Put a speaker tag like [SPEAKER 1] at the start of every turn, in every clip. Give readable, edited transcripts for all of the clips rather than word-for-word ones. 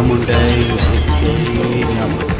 [SPEAKER 1] चामुंडाई जय नमः।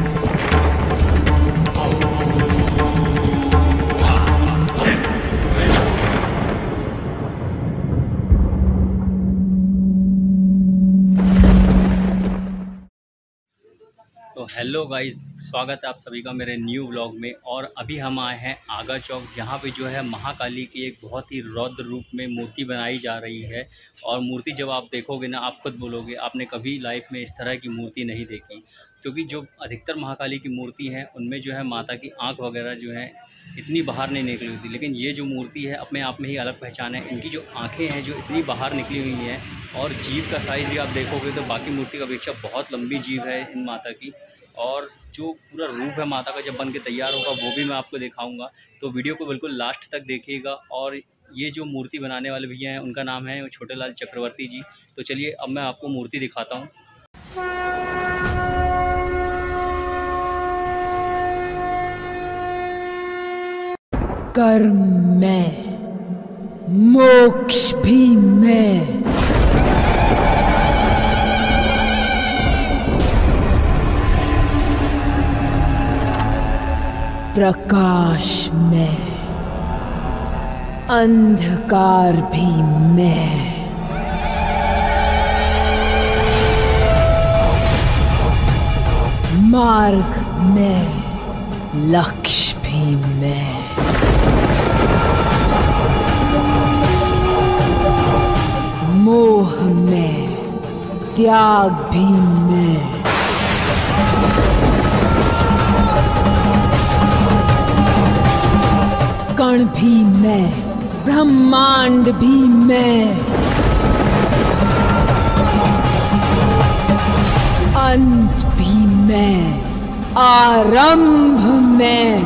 [SPEAKER 2] तो हेलो गाइस, स्वागत है आप सभी का मेरे न्यू व्लॉग में। और अभी हम आए हैं आगा चौक, जहाँ पे जो है महाकाली की एक बहुत ही रौद्र रूप में मूर्ति बनाई जा रही है। और मूर्ति जब आप देखोगे ना, आप खुद बोलोगे आपने कभी लाइफ में इस तरह की मूर्ति नहीं देखी। क्योंकि जो अधिकतर महाकाली की मूर्ति हैं उनमें जो है माता की आँख वगैरह जो है इतनी बाहर नहीं निकली होती, लेकिन ये जो मूर्ति है अपने आप में ही अलग पहचान है। इनकी जो आंखें हैं जो इतनी बाहर निकली हुई हैं, और जीभ का साइज़ भी आप देखोगे तो बाकी मूर्ति की अपेक्षा बहुत लंबी जीभ है इन माता की। और जो पूरा रूप है माता का जब बन के तैयार होगा वो भी मैं आपको दिखाऊंगा, तो वीडियो को बिल्कुल लास्ट तक देखिएगा। और ये जो मूर्ति बनाने वाले भैया हैं उनका नाम है छोटेलाल चक्रवर्ती जी। तो चलिए अब मैं आपको मूर्ति दिखाता हूँ।
[SPEAKER 3] कर्म मैं, मोक्ष भी मैं। प्रकाश मैं, अंधकार भी मैं। मार्ग मैं, लक्ष्य भी मैं। मोह में, त्याग भी मैं। कण भी मैं, ब्रह्मांड भी मैं। अंत भी मैं, आरंभ मैं।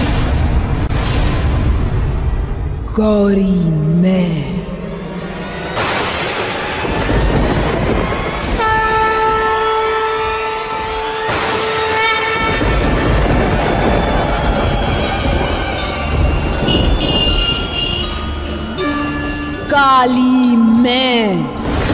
[SPEAKER 3] गौरी मैं। काली मैं।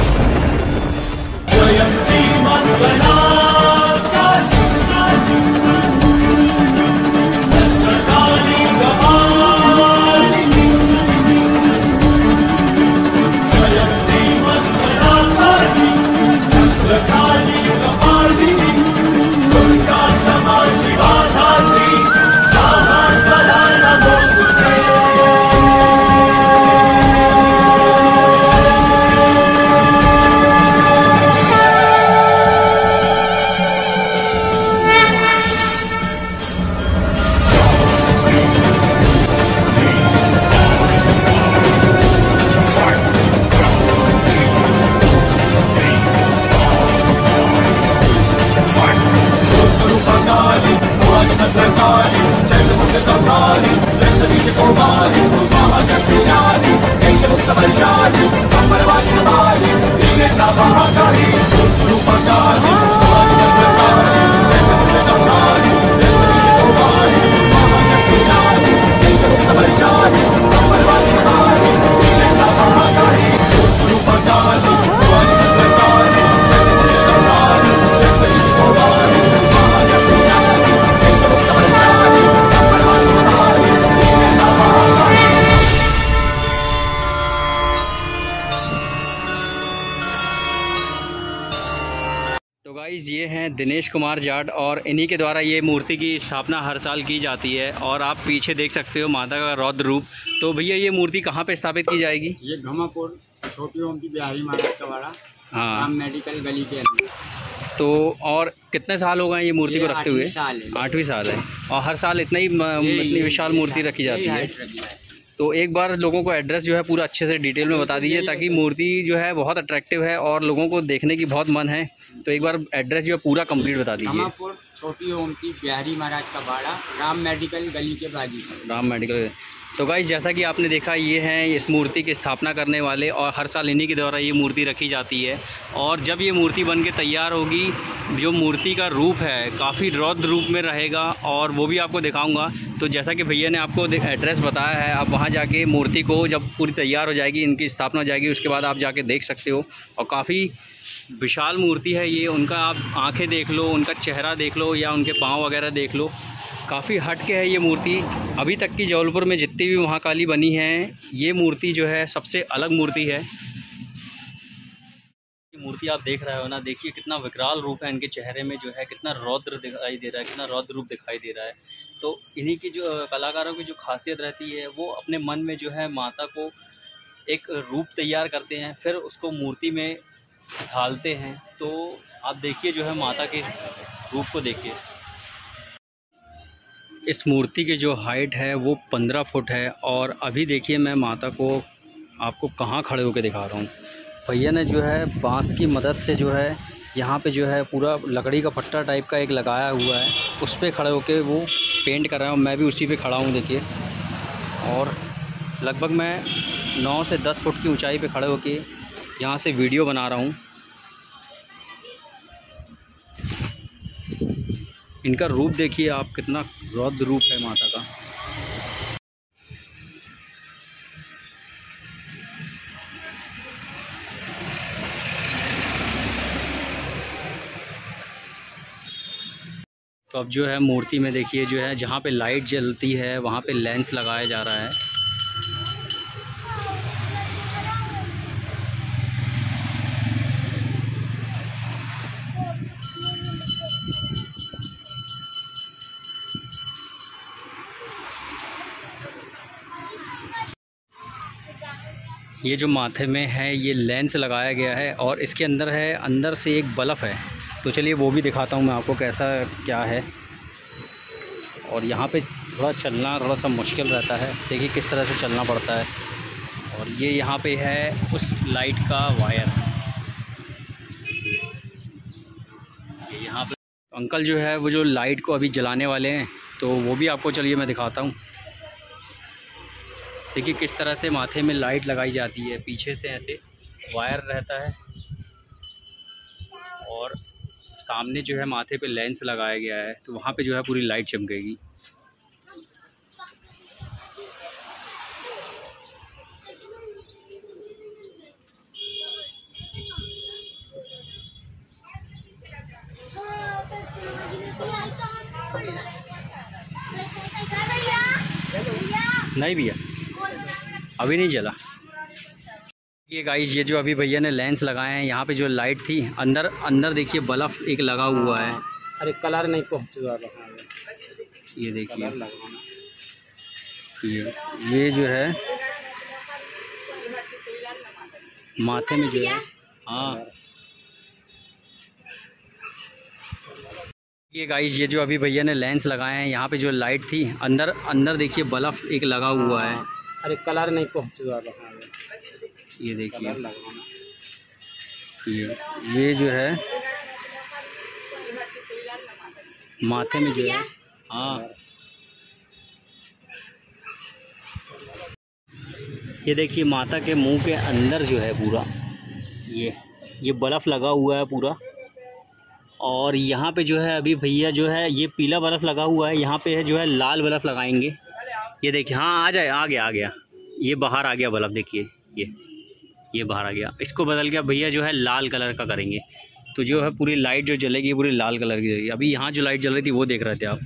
[SPEAKER 2] तो गाइस, ये हैं दिनेश कुमार जाट, और इन्हीं के द्वारा ये मूर्ति की स्थापना हर साल की जाती है। और आप पीछे देख सकते हो माता का रौद्र रूप। तो भैया ये मूर्ति कहाँ पे स्थापित की जाएगी?
[SPEAKER 4] ये घमापुर छोटी ओम की बिहारी महाराज का वाड़ा,
[SPEAKER 2] हाँ,
[SPEAKER 4] राम मेडिकल गली के अंदर।
[SPEAKER 2] तो और कितने साल हो गए ये मूर्ति को रखते हुए? 8वीं साल है। और हर साल इतनी विशाल मूर्ति रखी जाती है। तो एक बार लोगों को एड्रेस जो है पूरा अच्छे से डिटेल में बता दीजिए, ताकि मूर्ति जो है बहुत अट्रैक्टिव है और लोगों को देखने की बहुत मन है। तो एक बार एड्रेस जो है पूरा कंप्लीट बता दीजिए।
[SPEAKER 4] घमापुर छोटी ओम की बिहारी महाराज का वाड़ा, राम मेडिकल गली के बाजू।
[SPEAKER 2] राम मेडिकल। तो गाइस, जैसा कि आपने देखा, ये हैं इस मूर्ति की स्थापना करने वाले, और हर साल इन्हीं के द्वारा ये मूर्ति रखी जाती है। और जब ये मूर्ति बन के तैयार होगी, जो मूर्ति का रूप है काफ़ी रौद्र रूप में रहेगा, और वो भी आपको दिखाऊंगा। तो जैसा कि भैया ने आपको एड्रेस बताया है, आप वहाँ जाके मूर्ति को जब पूरी तैयार हो जाएगी, इनकी स्थापना हो जाएगी, उसके बाद आप जाके देख सकते हो। और काफ़ी विशाल मूर्ति है ये। उनका आप आंखें देख लो, उनका चेहरा देख लो या उनके पाँव वगैरह देख लो, काफ़ी हट के है ये मूर्ति। अभी तक की जबलपुर में जितनी भी महाकाली बनी हैं, ये मूर्ति जो है सबसे अलग मूर्ति है। ये मूर्ति आप देख रहे हो ना, देखिए कितना विकराल रूप है इनके चेहरे में, जो है कितना रौद्र दिखाई दे रहा है, कितना रौद्र रूप दिखाई दे रहा है। तो इन्हीं की जो कलाकारों की जो खासियत रहती है, वो अपने मन में जो है माता को एक रूप तैयार करते हैं, फिर उसको मूर्ति में ढालते हैं। तो आप देखिए जो है माता के रूप को देखिए। इस मूर्ति की जो हाइट है वो 15 फुट है। और अभी देखिए मैं माता को आपको कहाँ खड़े होकर दिखा रहा हूँ। भैया ने जो है बांस की मदद से जो है यहाँ पे जो है पूरा लकड़ी का पट्टा टाइप का एक लगाया हुआ है, उस पर खड़े होकर वो पेंट कर रहा हूँ। मैं भी उसी पे खड़ा हूँ देखिए। और लगभग मैं 9 से 10 फुट की ऊंचाई पे खड़े होकर यहाँ से वीडियो बना रहा हूँ। इनका रूप देखिए आप, कितना रौद्र रूप है माता का। तो अब जो है मूर्ति में देखिए जो है जहाँ पे लाइट जलती है वहाँ पे लेंस लगाया जा रहा है। ये जो माथे में है ये लेंस लगाया गया है और इसके अंदर है, अंदर से एक बल्ब है। तो चलिए वो भी दिखाता हूँ मैं आपको कैसा क्या है। और यहाँ पे थोड़ा चलना थोड़ा सा मुश्किल रहता है, देखिए किस तरह से चलना पड़ता है। और ये यहाँ पे है उस लाइट का वायर। ये यहाँ पे अंकल जो है वो जो लाइट को अभी जलाने वाले हैं, तो वो भी आपको चलिए मैं दिखाता हूँ। देखिए किस तरह से माथे में लाइट लगाई जाती है, पीछे से ऐसे वायर रहता है और सामने जो है माथे पे लेंस लगाया गया है, तो वहाँ पे जो है पूरी लाइट चमकेगी। नहीं भैया अभी नहीं जला। ये गाइस ये जो अभी भैया ने लेंस लगाए हैं, यहाँ पे जो लाइट थी अंदर देखिए बल्ब एक लगा हुआ है।
[SPEAKER 4] अरे कलर नहीं पहुँचा।
[SPEAKER 2] ये देखिए ये जो है माथे में जो है, हाँ ये गाइस ये जो अभी भैया ने लेंस लगाए हैं, यहाँ पे जो लाइट थी अंदर देखिए बल्ब एक लगा हुआ है।
[SPEAKER 4] अरे कलर नहीं पहुँचा।
[SPEAKER 2] ये देखिए ये जो है माथे में जो है, हाँ ये देखिए माता के मुंह के अंदर जो है पूरा ये बल्ब लगा हुआ है पूरा। और यहाँ पे जो है अभी भैया जो है ये पीला बल्ब लगा हुआ है, यहाँ पे है जो है लाल बल्ब लगाएंगे। ये देखिए, हाँ आ गया ये बाहर आ गया बल्ब, देखिए ये बाहर आ गया। इसको बदल के भैया जो है लाल कलर का करेंगे, तो जो है पूरी लाइट जो जलेगी पूरी लाल कलर की जलेगी। अभी यहाँ जो लाइट जल रही थी वो देख रहे थे आप।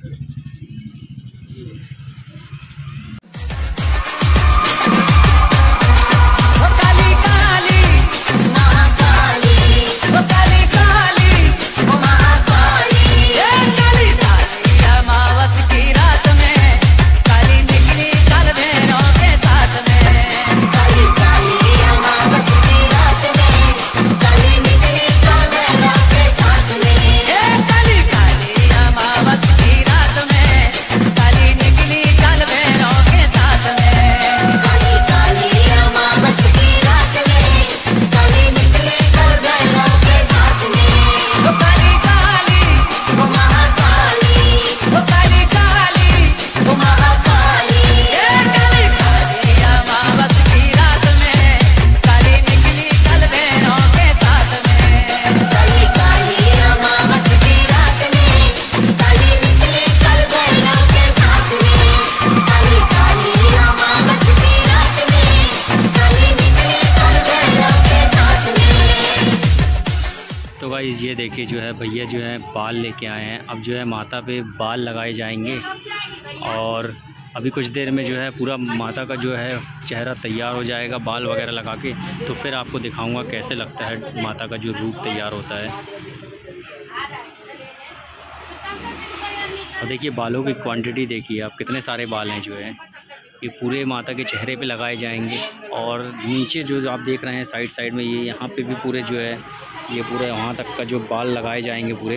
[SPEAKER 2] गाइस ये देखिए जो है भैया जो है बाल लेके आए हैं। अब जो है माता पे बाल लगाए जाएंगे और अभी कुछ देर में जो है पूरा माता का जो है चेहरा तैयार हो जाएगा बाल वगैरह लगा के। तो फिर आपको दिखाऊंगा कैसे लगता है माता का जो रूप तैयार होता है। और देखिए बालों की क्वांटिटी देखिए आप, कितने सारे बाल हैं जो है ये पूरे माता के चेहरे पे लगाए जाएंगे। और नीचे जो आप देख रहे हैं साइड साइड में, ये यहाँ पे भी पूरे जो है ये पूरे वहाँ तक का जो बाल लगाए जाएंगे पूरे।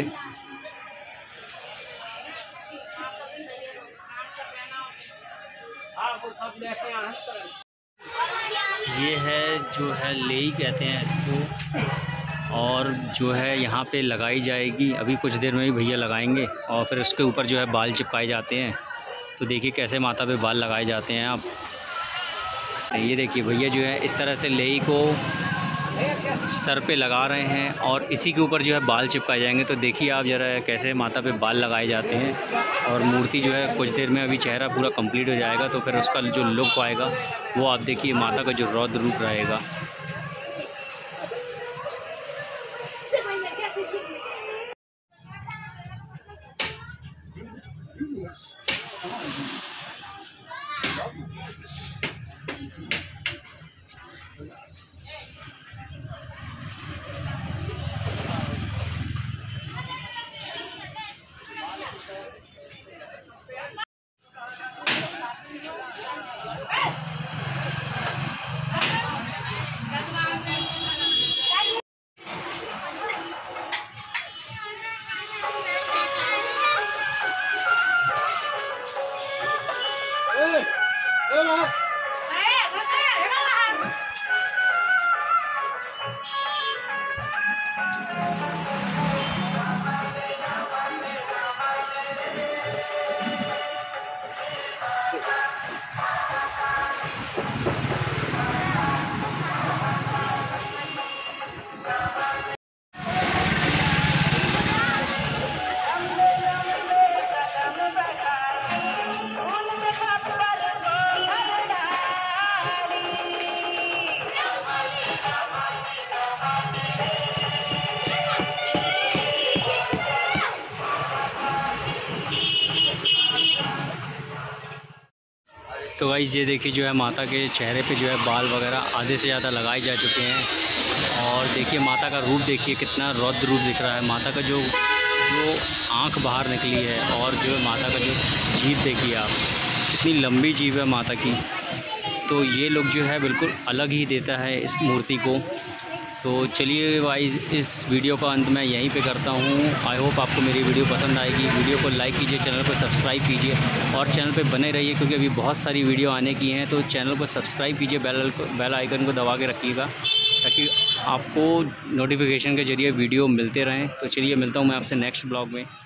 [SPEAKER 2] ये है जो है लेई कहते हैं इसको, और जो है यहाँ पे लगाई जाएगी। अभी कुछ देर में ही भैया लगाएंगे और फिर उसके ऊपर जो है बाल चिपकाए जाते हैं। तो देखिए कैसे माता पे बाल लगाए जाते हैं आप। ये देखिए भैया जो है इस तरह से लेई को सर पे लगा रहे हैं और इसी के ऊपर जो है बाल चिपकाए जाएंगे। तो देखिए आप ज़रा कैसे माता पे बाल लगाए जाते हैं। और मूर्ति जो है कुछ देर में अभी चेहरा पूरा कंप्लीट हो जाएगा तो फिर उसका जो लुक आएगा वो आप देखिए माता का जो रौद्र रूप रहेगा। तो गाइस ये देखिए जो है माता के चेहरे पे जो है बाल वगैरह आधे से ज़्यादा लगाए जा चुके हैं। और देखिए माता का रूप देखिए कितना रौद्र रूप दिख रहा है। माता का जो आँख बाहर निकली है और जो है माता का जो जीभ देखिए आप, कितनी लंबी जीभ है माता की। तो ये लोग जो है बिल्कुल अलग ही देता है इस मूर्ति को। तो चलिए भाई इस वीडियो का अंत मैं यहीं पे करता हूँ। आई होप आपको मेरी वीडियो पसंद आएगी। वीडियो को लाइक कीजिए, चैनल को सब्सक्राइब कीजिए और चैनल पे बने रहिए क्योंकि अभी बहुत सारी वीडियो आने की हैं। तो चैनल को सब्सक्राइब कीजिए, बेल आइकन को दबा के रखिएगा ताकि आपको नोटिफिकेशन के ज़रिए वीडियो मिलते रहें। तो चलिए मिलता हूँ मैं आपसे नेक्स्ट ब्लॉग में।